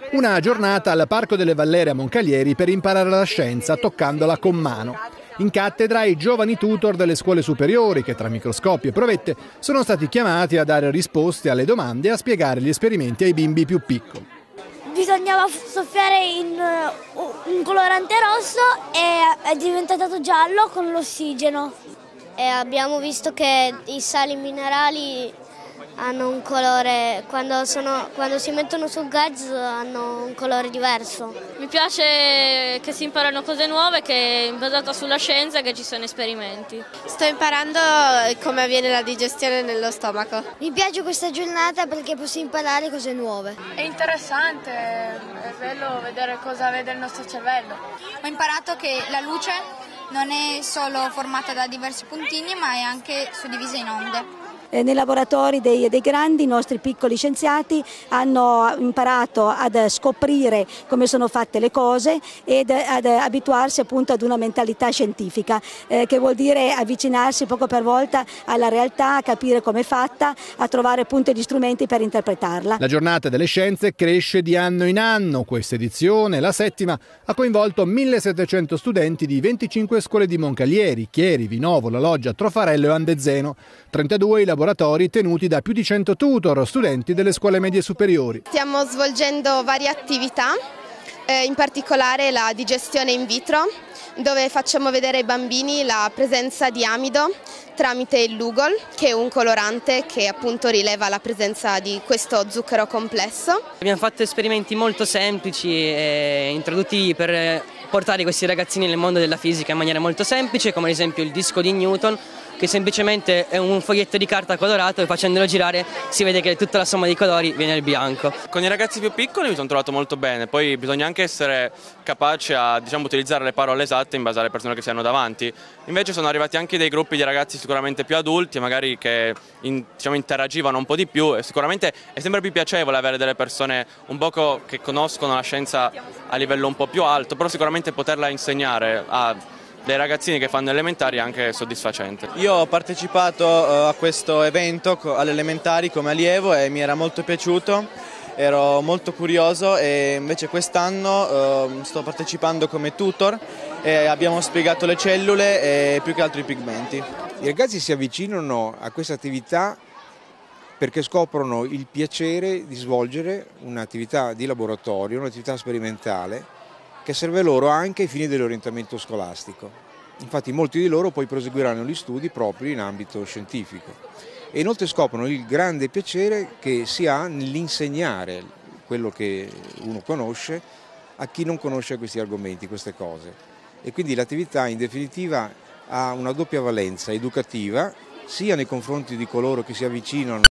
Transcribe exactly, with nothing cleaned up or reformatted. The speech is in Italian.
Una giornata al Parco delle Vallerie a Moncalieri per imparare la scienza toccandola con mano. In cattedra i giovani tutor delle scuole superiori che tra microscopi e provette sono stati chiamati a dare risposte alle domande e a spiegare gli esperimenti ai bimbi più piccoli. Bisognava soffiare in un colorante rosso e è diventato giallo con l'ossigeno. E abbiamo visto che i sali minerali hanno un colore, quando, sono, quando si mettono sul gas hanno un colore diverso. Mi piace che si imparano cose nuove, che è basata sulla scienza e che ci sono esperimenti. Sto imparando come avviene la digestione nello stomaco. Mi piace questa giornata perché posso imparare cose nuove. È interessante, è bello vedere cosa vede il nostro cervello. Ho imparato che la luce non è solo formata da diversi puntini ma è anche suddivisa in onde. Eh, nei laboratori dei, dei grandi, i nostri piccoli scienziati hanno imparato ad scoprire come sono fatte le cose ed ad abituarsi appunto ad una mentalità scientifica, eh, che vuol dire avvicinarsi poco per volta alla realtà, a capire come è fatta, a trovare appunto gli strumenti per interpretarla. La giornata delle scienze cresce di anno in anno. Questa edizione, la settima, ha coinvolto millesettecento studenti di venticinque scuole di Moncalieri, Chieri, Vinovo, La Loggia, Trofarello e Andezeno, trentadue i laboratori tenuti da più di cento tutor, studenti delle scuole medie superiori. Stiamo svolgendo varie attività, eh, in particolare la digestione in vitro, dove facciamo vedere ai bambini la presenza di amido tramite il Lugol, che è un colorante che appunto rileva la presenza di questo zucchero complesso. Abbiamo fatto esperimenti molto semplici e introduttivi per portare questi ragazzini nel mondo della fisica in maniera molto semplice, come ad esempio il disco di Newton, che semplicemente è un foglietto di carta colorato e facendolo girare si vede che tutta la somma di colori viene il bianco. Con i ragazzi più piccoli mi sono trovato molto bene, poi bisogna anche essere capaci a, diciamo, utilizzare le parole esatte in base alle persone che si hanno davanti. Invece sono arrivati anche dei gruppi di ragazzi sicuramente più adulti, magari che in, diciamo, interagivano un po' di più e sicuramente è sempre più piacevole avere delle persone un poco che conoscono la scienza a livello un po' più alto, però sicuramente poterla insegnare a dei ragazzini che fanno elementari è anche soddisfacente. Io ho partecipato uh, a questo evento alle elementari come allievo e mi era molto piaciuto, ero molto curioso e invece quest'anno uh, sto partecipando come tutor e abbiamo spiegato le cellule e più che altro i pigmenti. I ragazzi si avvicinano a questa attività perché scoprono il piacere di svolgere un'attività di laboratorio, un'attività sperimentale che serve loro anche ai fini dell'orientamento scolastico. Infatti molti di loro poi proseguiranno gli studi proprio in ambito scientifico e inoltre scoprono il grande piacere che si ha nell'insegnare quello che uno conosce a chi non conosce questi argomenti, queste cose. E quindi l'attività in definitiva ha una doppia valenza educativa sia nei confronti di coloro che si avvicinano